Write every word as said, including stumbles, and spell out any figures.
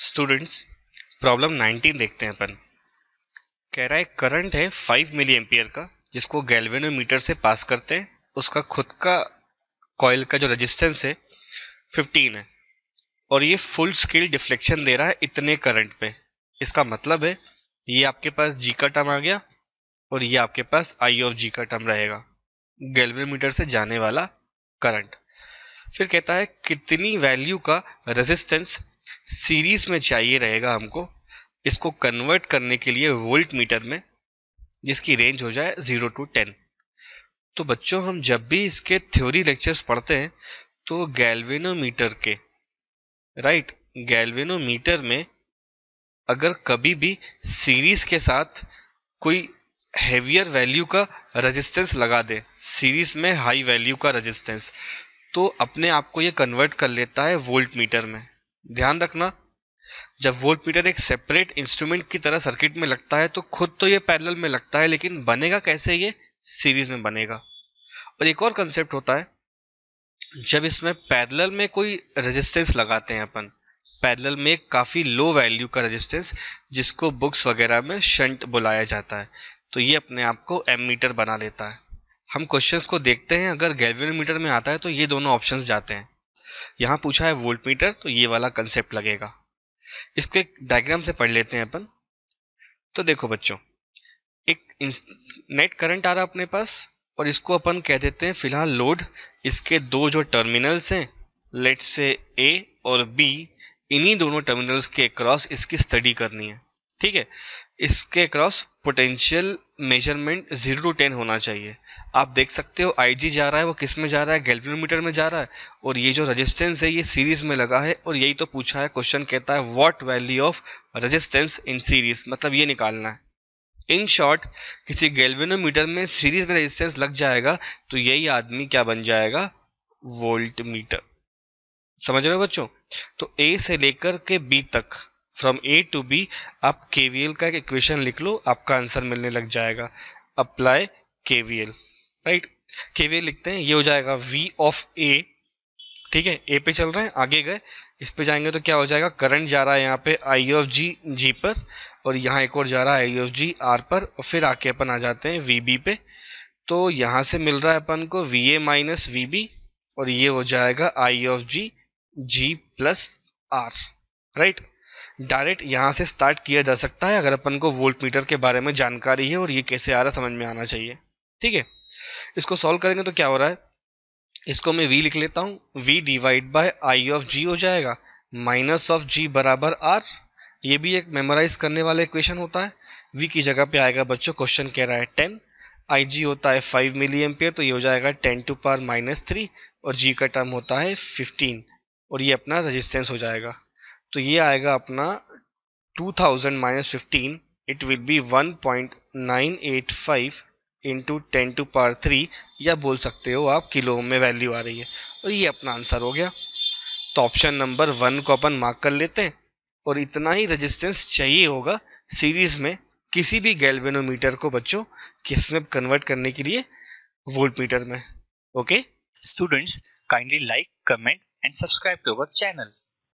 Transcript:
Students, problem nineteen देखते हैं अपन। कह रहा है करंट है फाइव मिली एम्पियर का, जिसको गैल्वेनोमीटर से पास करते हैं। उसका खुद का कॉइल का जो रेजिस्टेंस है फिफ्टीन है, और ये फुल स्केल डिफ्लेक्शन दे रहा है इतने करंट पे। इसका मतलब है ये आपके पास जी का टर्म आ गया और ये आपके पास आई ऑफ जी का टर्म रहेगा, गैल्वेनोमीटर से जाने वाला करंट। फिर कहता है कितनी वैल्यू का रेजिस्टेंस सीरीज में चाहिए रहेगा हमको इसको कन्वर्ट करने के लिए वोल्ट मीटर में, जिसकी रेंज हो जाए जीरो टू टेन। तो बच्चों, हम जब भी इसके थ्योरी लेक्चर्स पढ़ते हैं तो गैल्वेनोमीटर के राइट गैल्वेनोमीटर में अगर कभी भी सीरीज के साथ कोई हेवियर वैल्यू का रेजिस्टेंस लगा दे, सीरीज में हाई वैल्यू का रेजिस्टेंस, तो अपने आप को ये कन्वर्ट कर लेता है वोल्ट मीटर में। ध्यान रखना, जब वोल्ट मीटर एक सेपरेट इंस्ट्रूमेंट की तरह सर्किट में लगता है तो खुद तो ये पैरेलल में लगता है, लेकिन बनेगा कैसे? ये सीरीज में बनेगा। और एक और कंसेप्ट होता है, जब इसमें पैरेलल में कोई रेजिस्टेंस लगाते हैं अपन, पैरेलल में काफ़ी लो वैल्यू का रेजिस्टेंस, जिसको बुक्स वगैरह में शंट बुलाया जाता है, तो ये अपने आप को एमीटर बना लेता है। हम क्वेश्चंस को देखते हैं, अगर गैल्वेनोमीटर में आता है तो ये दोनों ऑप्शंस जाते हैं। यहाँ पूछा है वोल्ट मीटर, तो ये वाला कंसेप्ट लगेगा। इसको एक डायग्राम से पढ़ लेते हैं अपन। तो देखो बच्चों, एक नेट करंट आ रहा अपने पास, और इसको अपन कह देते हैं फिलहाल लोड। इसके दो जो टर्मिनल्स हैं, लेट्स से ए और बी, इन्हीं दोनों टर्मिनल्स के अक्रॉस इसकी स्टडी करनी है। ठीक है, इसके across potential measurement zero to ten होना चाहिए। आप देख सकते हो आई जी जा रहा है, वो किस में जा रहा है? गैल्वेनोमीटर में जा रहा है। और ये जो रेजिस्टेंस है ये सीरीज में लगा है, और यही तो पूछा है क्वेश्चन। कहता है what value of resistance in series, मतलब ये निकालना है। इन शॉर्ट, किसी गैल्वेनोमीटर में सीरीज में रेजिस्टेंस लग जाएगा तो यही आदमी क्या बन जाएगा? Volt meter. समझ रहे हो बच्चों? तो ए से लेकर के बी तक, फ्रॉम ए टू बी, आप केवीएल का एक इक्वेशन लिख लो, आपका आंसर मिलने लग जाएगा। Apply KVL, right. केवीएल लिखते हैं, ये हो जाएगा वी ऑफ ए। ठीक है, ए पे चल रहे हैं, आगे गए, इस पे जाएंगे तो क्या हो जाएगा? करंट जा रहा है यहाँ पे आई ऑफ जी जी पर, और यहाँ एक और जा रहा है आई ऑफ जी आर पर, और फिर आके अपन आ जाते हैं वी बी पे। तो यहाँ से मिल रहा है अपन को V A minus V B, और ये हो जाएगा I of G G plus R, right. Direct यहाँ से स्टार्ट किया जा सकता है अगर अपन को वोल्ट मीटर के बारे में जानकारी है, और ये कैसे आ रहा है समझ में आना चाहिए। ठीक है, इसको सॉल्व करेंगे तो क्या हो रहा है, इसको मैं v लिख लेता हूँ। v divide by I of g हो जाएगा, माइनस ऑफ g बराबर r। ये भी एक मेमोराइज करने वाला इक्वेशन होता है। v की जगह पे आएगा बच्चों, क्वेश्चन कह रहा है टेन, आई जी होता है फाइव मिली एम्पियर, तो ये हो जाएगा ten to power minus three, और g का टर्म होता है फिफ्टीन, और ये अपना रेजिस्टेंस हो जाएगा। तो ये आएगा अपना two thousand minus fifteen, it will be one point nine eight five into ten to power three, या बोल सकते हो आप किलो में वैल्यू आ रही है, और ये अपना आंसर हो गया। तो ऑप्शन नंबर वन को अपन मार्क कर लेते हैं, और इतना ही रेजिस्टेंस चाहिए होगा सीरीज में किसी भी गैल्वेनोमीटर को बच्चों, किसमें कन्वर्ट करने के लिए? वोल्ट मीटर में। Okay Students, kindly like, comment and subscribe to our channel.